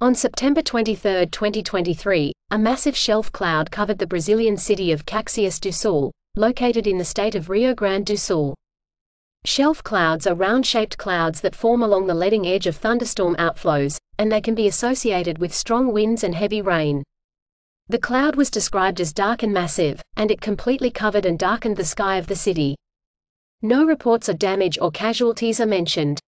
On September 23, 2023, a massive shelf cloud covered the Brazilian city of Caxias do Sul, located in the state of Rio Grande do Sul. Shelf clouds are round-shaped clouds that form along the leading edge of thunderstorm outflows, and they can be associated with strong winds and heavy rain. The cloud was described as dark and massive, and it completely covered and darkened the sky of the city. No reports of damage or casualties are mentioned.